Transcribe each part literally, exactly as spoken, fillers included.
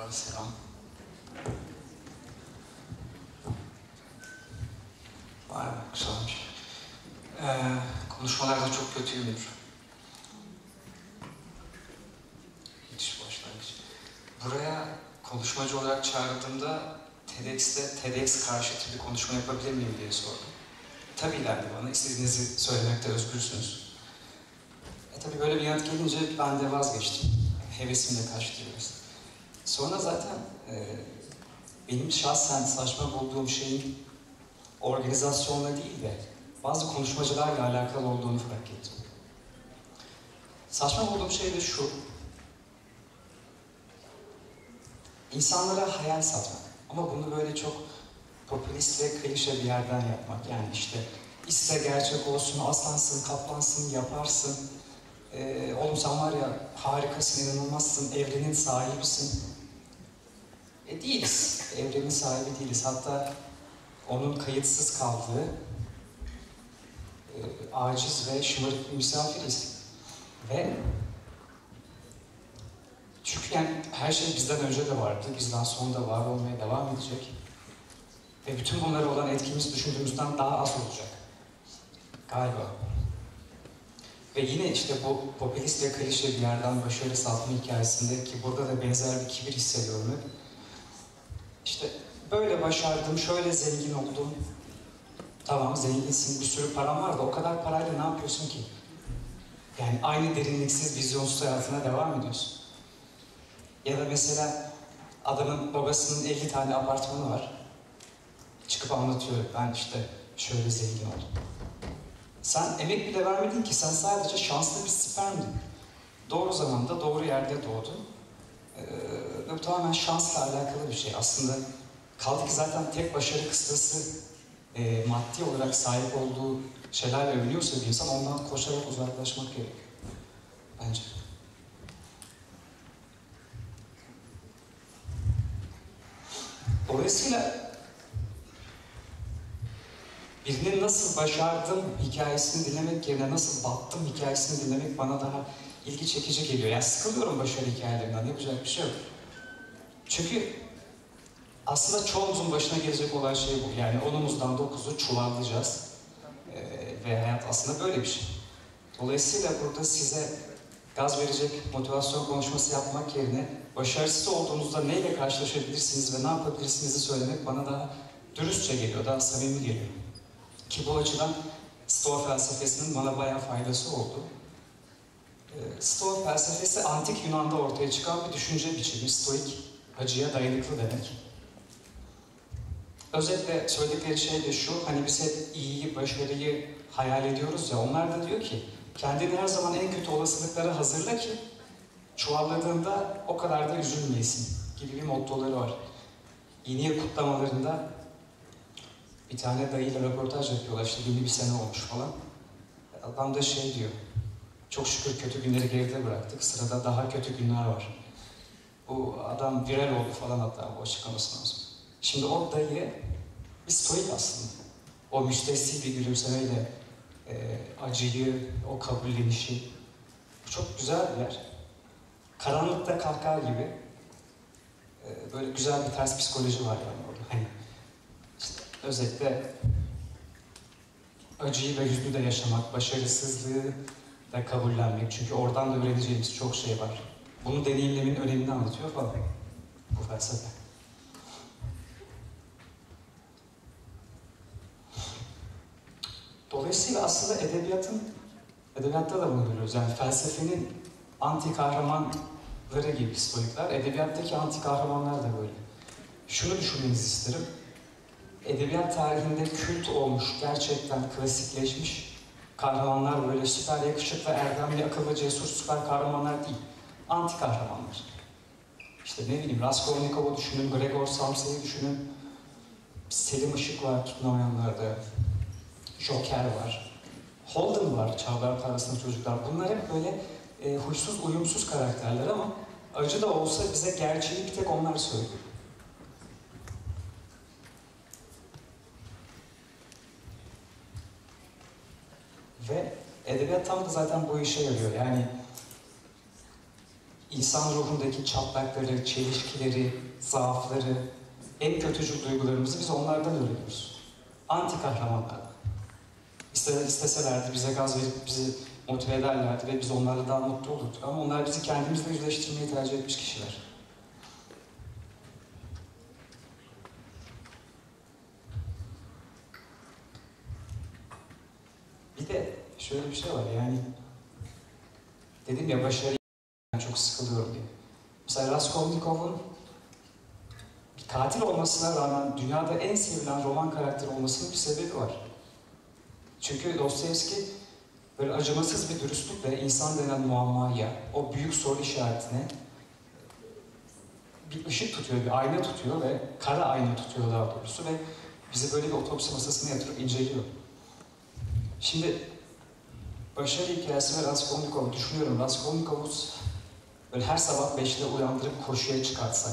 arada selam. Vay be, güzelmiş. Ee, konuşmalarda çok kötüyümdür. Hiç başlangıç. Buraya konuşmacı olarak çağrıldığımda TEDx'te TEDx karşıtı bir konuşma yapabilir miyim diye sordum. Tabii dendi bana, istediğinizi söylemekte özgürsünüz. E tabii böyle bir yanıt gelince ben de vazgeçtim. Hevesim de kaçtı biraz. Sonra zaten e, benim şahsen saçma bulduğum şeyin organizasyonla değil de bazı konuşmacılarla alakalı olduğunu fark ettim. Saçma bulduğum şey de şu: İnsanlara hayal satmak. Ama bunu böyle çok popülist ve klişe bir yerden yapmak. Yani işte iste gerçek olsun, aslansın, kaplansın, yaparsın. Ee, oğlum sen var ya harikasın, inanılmazsın, evrenin sahibisin. E değiliz. Evrenin sahibi değiliz. Hatta onun kayıtsız kaldığı e, aciz ve şımarık bir misafiriz. Ve çünkü yani her şey bizden önce de vardı, bizden sonra da var olmaya devam edecek. Ve bütün bunlara olan etkimiz düşündüğümüzden daha az olacak. Galiba. Ve yine işte bu popülist ve klişe bir yerden başarı satma hikayesinde, ki burada da benzer bir kibir hissediyorum hep. İşte böyle başardım, şöyle zengin oldum. Tamam zenginsin, bir sürü param var da o kadar parayla ne yapıyorsun ki? Yani aynı derinliksiz, vizyonsuz hayatına devam ediyorsun. Ya da mesela adamın babasının elli tane apartmanı var. Çıkıp anlatıyor, ben işte şöyle zengin oldum. Sen emek bile vermedin ki, sen sadece şanslı bir spermdin. Doğru zamanda, doğru yerde doğdun. Ee, bu tamamen şansla alakalı bir şey. Aslında kaldı ki zaten tek başarı kıstası e, maddi olarak sahip olduğu şeylerle övünüyorsa bir insan, ondan koşarak uzaklaşmak gerekiyor. Bence. Dolayısıyla birinin nasıl başardım hikayesini dinlemek yerine nasıl battım hikayesini dinlemek bana daha ilgi çekici geliyor. Yani sıkılıyorum başarı hikayelerinden, yapacak bir şey yok. Çünkü aslında çoğumuzun başına gelecek olan şey bu. Yani onumuzdan dokuzu çuvallayacağız. Ee, ve hayat aslında böyle bir şey. Dolayısıyla burada size gaz verecek motivasyon konuşması yapmak yerine başarısız olduğunuzda neyle karşılaşabilirsiniz ve ne yapabilirsinizi söylemek bana daha dürüstçe geliyor, daha samimi geliyor. Ki bu açıdan Stoa felsefesinin bana bayağı faydası oldu. Ee, Stoa felsefesi antik Yunan'da ortaya çıkan bir düşünce biçimi. Stoik, acıya dayanıklı demek. Özetle söyledikleri şey de şu, hani biz hep iyiyi, başarıyı hayal ediyoruz ya, onlar da diyor ki kendini her zaman en kötü olasılıklara hazırla ki çuvalladığında o kadar da üzülmeyesin gibi bir mottoları var. Yeni yıl kutlamalarında bir tane dayıyla röportaj yapıyorlar, işte yeni bir sene olmuş falan. Adam da şey diyor, çok şükür kötü günleri geride bıraktık, sırada daha kötü günler var. Bu adam viral oldu falan hatta bu açıklamasından sonra. Şimdi o dayı bir stoik aslında. O müstesni bir gülümsemeyle e, acıyı, o kabullenişi. Bu çok güzel bir yer. Karanlıkta kahkaha gibi e, böyle güzel bir ters psikoloji var yani orada. Hani işte özetle acıyı ve hüznü de yaşamak, başarısızlığı da kabullenmek. Çünkü oradan da öğreneceğimiz çok şey var. Bunu deneyimlemenin önemini anlatıyor falan bu felsefe. Dolayısıyla aslında edebiyatın, edebiyatta da bunu görüyoruz. Yani felsefenin anti kahramanları gibi stoikler, edebiyattaki anti kahramanlar da böyle. Şunu düşünmenizi isterim. Edebiyat tarihinde kült olmuş, gerçekten klasikleşmiş kahramanlar böyle süper yakışıklı, erdemli, akıllı, cesur süper kahramanlar değil. Anti kahramanlar. İşte ne bileyim, Raskolnikov'u düşünün, Gregor Samsa'yı düşünün. Selim Işık var tutulamayanlarda. Joker var. Holden var, Çağlar Parası'nın çocuklar. Bunlar hep böyle e, huysuz, uyumsuz karakterler ama acı da olsa bize gerçeği bir tek onlar söylüyor. Ve edebiyat tam da zaten bu işe yarıyor. Yani insan ruhundaki çatlakları, çelişkileri, zaafları, en kötücül duygularımızı biz onlardan öğreniyoruz. Anti kahramanlardan. İste, isteselerdi bize gaz verip bizi motive ederlerdi ve biz onlarla daha mutlu olurduk. Ama onlar bizi kendimizle yüzleştirmeyi tercih etmiş kişiler. Bir de şöyle bir şey var yani, dedim ya başarı çok sıkılıyorum diye. Mesela Raskolnikov'un bir katil olmasına rağmen dünyada en sevilen roman karakteri olmasının bir sebebi var. Çünkü Dostoyevski böyle acımasız bir dürüstlükle insan denen muammaya, o büyük soru işaretine bir ışık tutuyor, bir ayna tutuyor ve kara ayna tutuyor daha doğrusu ve bizi böyle bir otopsi masasına yatırıp inceliyor. Şimdi başarı hikayesi ve Raskolnikov'u düşünüyorum. Raskolnikov'u böyle her sabah beşte uyandırıp koşuya çıkartsak,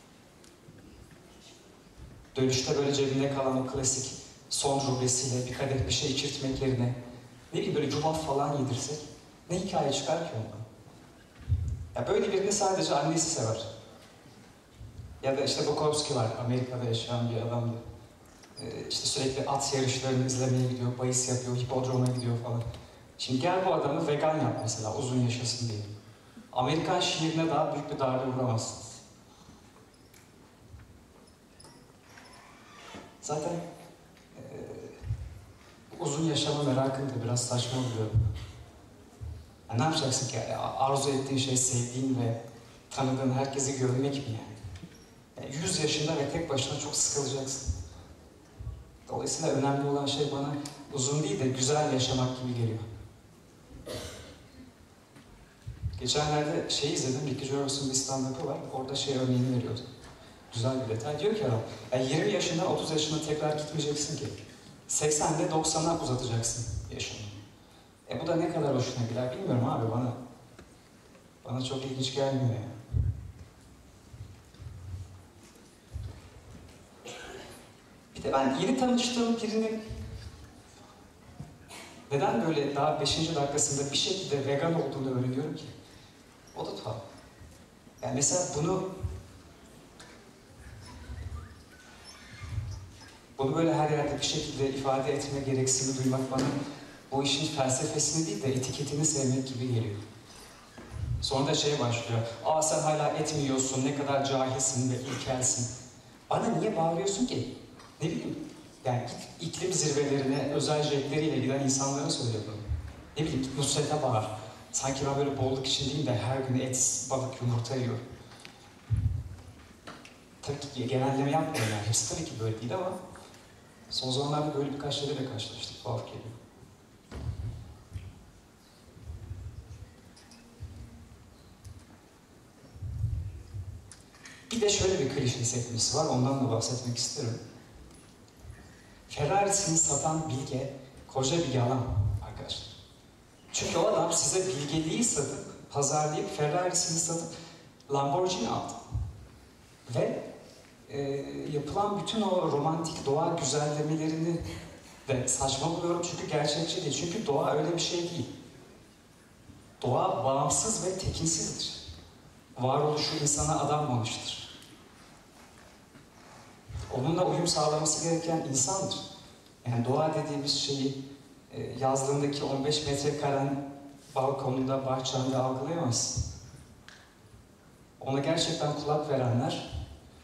dönüşte böyle cebinde kalan o klasik son rublesiyle bir kadeh bir şey içirtmek yerine ne bileyim böyle yulaf falan yedirsek ne hikaye çıkar ki ondan? Ya böyle birini sadece annesi sever. Ya da işte Bukowski var, Amerika'da yaşayan bir adamdı. Ee, işte sürekli at yarışlarını izlemeye gidiyor, bahis yapıyor, hipodroma gidiyor falan. Şimdi gel bu adamı vegan yap mesela, uzun yaşasın diye. Amerikan şiirine daha büyük bir darbe vuramazsınız. Zaten e, uzun yaşama merakım da biraz saçma oluyor. Ya ne yapacaksın ki? Ya, arzu ettiğin şey sevdiğin ve tanıdığın herkesi görmek mi yani? Yani yüz yaşında ve tek başına çok sıkılacaksın. Dolayısıyla önemli olan şey bana uzun değil de güzel yaşamak gibi geliyor. Geçenlerde şey izledim, Ricky Gervais'ın bir stand-up'ı var. Orada şey örneğini veriyordu. Güzel bir detay. Diyor ki adam, yani yirmi yaşından otuz yaşına tekrar gitmeyeceksin ki. seksende doksana uzatacaksın yaşını. E bu da ne kadar hoşuna gider bilmiyorum abi bana. Bana çok ilginç gelmiyor ya. Yani. Bir de ben yeni tanıştığım birinin neden böyle daha beşinci dakikasında bir şekilde vegan olduğunu öğreniyorum ki? O da tuhaf. Yani mesela bunu bunu böyle her yerde bir şekilde ifade etme gereksinimi duymak bana bu işin felsefesini değil de etiketini sevmek gibi geliyor. Sonra da şey başlıyor. Aa sen hala et mi yiyorsun, ne kadar cahilsin ve ilkelsin. Bana niye bağırıyorsun ki? Ne bileyim. Yani git iklim zirvelerine özel jetleriyle giden insanlara söylüyor bunu. Ne bileyim git Nusret'e bağır. Sanki ben böyle bolluk için değil de her gün et, balık, yumurta yiyorum. Tabii ki genelleme yapmıyorum yani. Hepsi tabii ki böyle değil ama son zamanlarda böyle birkaç şeylerle karşılaştık. Tuhaf geliyor. Bir de şöyle bir klişe sekmesi var. Ondan da bahsetmek isterim. Ferrari'sini satan bilge koca bir yalan arkadaşlar. Çünkü o adam size bilgeliği satıp, pazarlayıp, Ferrari'sini satıp Lamborghini aldı. Ve e, yapılan bütün o romantik doğa güzellemelerini de saçma buluyorum çünkü gerçekçi değil. Çünkü doğa öyle bir şey değil. Doğa bağımsız ve tekinsizdir. Varoluşu insana adanmamıştır. Onunla uyum sağlaması gereken insandır. Yani doğa dediğimiz şeyi e, yazlığındaki on beş metrekaren balkonunda, bahçende algılayamazsın. Ona gerçekten kulak verenler,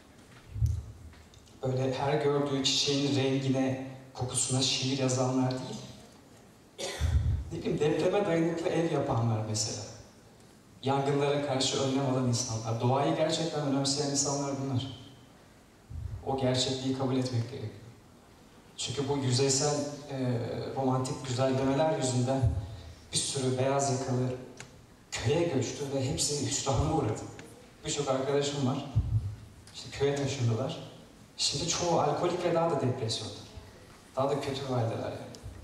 böyle her gördüğü çiçeğin rengine, kokusuna şiir yazanlar değil, ne bileyim depreme dayanıklı ev yapanlar mesela. Yangınlara karşı önlem alan insanlar. Doğayı gerçekten önemseyen insanlar bunlar. O gerçekliği kabul etmek gerekiyor. Çünkü bu yüzeysel e, romantik güzellemeler yüzünden bir sürü beyaz yakalı köye göçtü ve hepsi hüsrana uğradı. Birçok arkadaşım var. İşte köye taşındılar. Şimdi çoğu alkolik ve daha da depresyonda. Daha da kötü bir haldeler yani.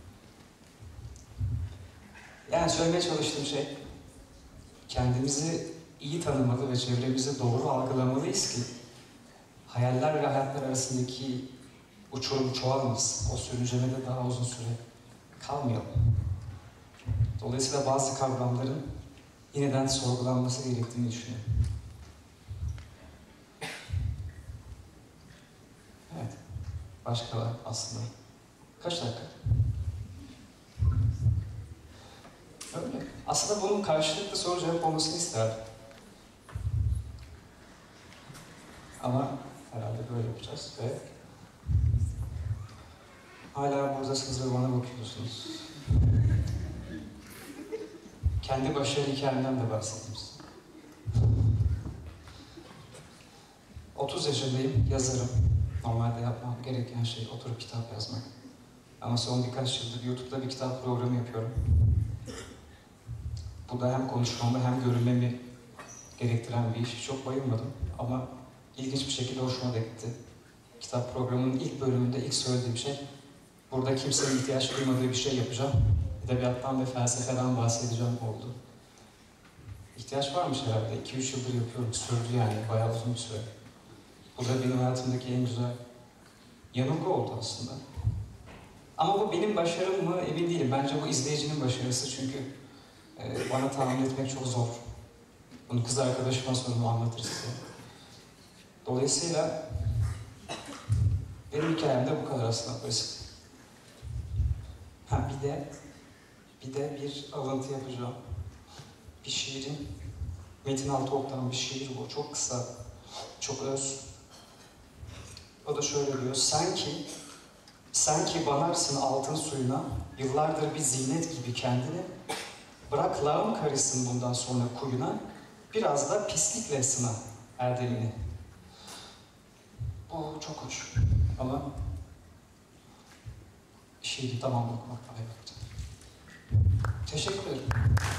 Yani söylemeye çalıştığım şey, kendimizi iyi tanımalı ve çevremizi doğru algılamalıyız ki hayaller ve hayatlar arasındaki uçurum çoğalmasın. O sürüncemede daha uzun süre kalmayalım. Dolayısıyla bazı kavramların yeniden sorgulanması gerektiğini düşünüyorum. Evet, başka var aslında. Kaç dakika? Öyle. Aslında bunun karşılıklı soru cevap olmasını isterdim. Ama herhalde böyle yapacağız ve hala buradasınız ve bana bakıyorsunuz. Kendi başarı hikayemden de bahsedeyim size. otuz yaşındayım, yazarım. Normalde yapmam gereken şey oturup kitap yazmak. Ama son birkaç yıldır YouTube'da bir kitap programı yapıyorum. Bu da hem konuşmamı hem görünmemi gerektiren bir iş. Çok bayılmadım ama ilginç bir şekilde hoşuma da gitti. Kitap programının ilk bölümünde ilk söylediğim şey, burada kimsenin ihtiyaç duymadığı bir şey yapacağım. Edebiyattan ve felsefeden bahsedeceğim oldu. İhtiyaç varmış herhalde. iki üç yıldır yapıyorum. Sürdü yani. Bayağı uzun bir süre. Bu da benim hayatımdaki en güzel yanılgı oldu aslında. Ama bu benim başarım mı emin değilim. Bence bu izleyicinin başarısı çünkü e, bana tahmin etmek çok zor. Bunu kız arkadaşıma sonra anlatır size. Dolayısıyla benim hikayem de bu kadar aslında basit. Ha bir de bir de bir alıntı yapacağım. Bir şiirin Metin Altıok'tan bir şiir bu. Çok kısa, çok öz. O da şöyle diyor. Sen ki, sen ki banarsın altın suyuna, yıllardır bir zinet gibi kendini, bırak lağım karışsın bundan sonra kuyuna, biraz da pislikle sına erdemini. Bu çok hoş. Ama şiiri tamamlamak bana baktı. Teşekkür ederim.